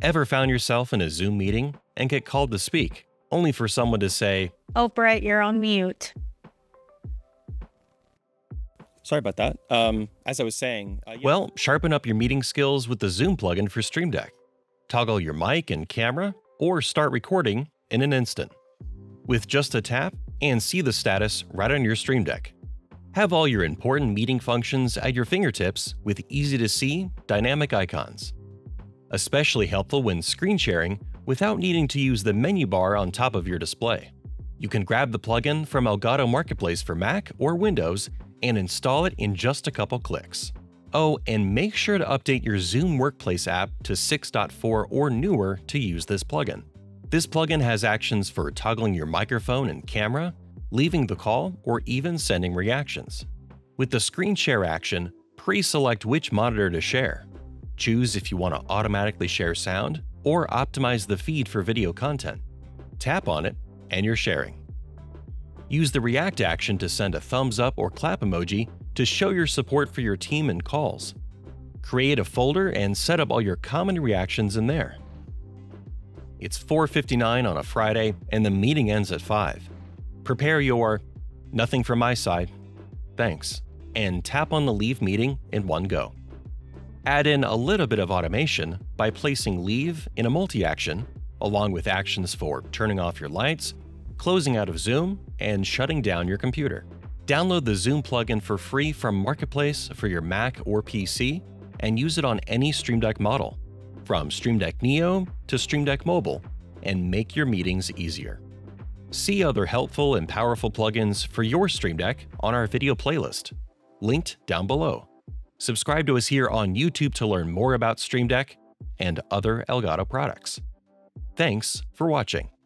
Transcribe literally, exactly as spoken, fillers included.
Ever found yourself in a Zoom meeting and get called to speak, only for someone to say, "Oh, Brett, you're on mute." Sorry about that. Um, as I was saying, uh, yeah. Well, sharpen up your meeting skills with the Zoom plugin for Stream Deck. Toggle your mic and camera, or start recording in an instant. With just a tap, and see the status right on your Stream Deck. Have all your important meeting functions at your fingertips with easy-to-see, dynamic icons. Especially helpful when screen sharing without needing to use the menu bar on top of your display. You can grab the plugin from Elgato Marketplace for Mac or Windows and install it in just a couple clicks. Oh, and make sure to update your Zoom Workplace app to six point four or newer to use this plugin. This plugin has actions for toggling your microphone and camera, leaving the call, or even sending reactions. With the screen share action, pre-select which monitor to share. Choose if you want to automatically share sound or optimize the feed for video content. Tap on it, and you're sharing. Use the react action to send a thumbs up or clap emoji to show your support for your team in calls. Create a folder and set up all your common reactions in there. It's four fifty-nine on a Friday and the meeting ends at five. Prepare your "nothing from my side, thanks," and tap on the leave meeting in one go. Add in a little bit of automation by placing leave in a multi-action, along with actions for turning off your lights, closing out of Zoom, and shutting down your computer. Download the Zoom plugin for free from Marketplace for your Mac or P C and use it on any Stream Deck model, from Stream Deck Neo to Stream Deck Mobile, and make your meetings easier. See other helpful and powerful plugins for your Stream Deck on our video playlist, linked down below. Subscribe to us here on YouTube to learn more about Stream Deck and other Elgato products. Thanks for watching.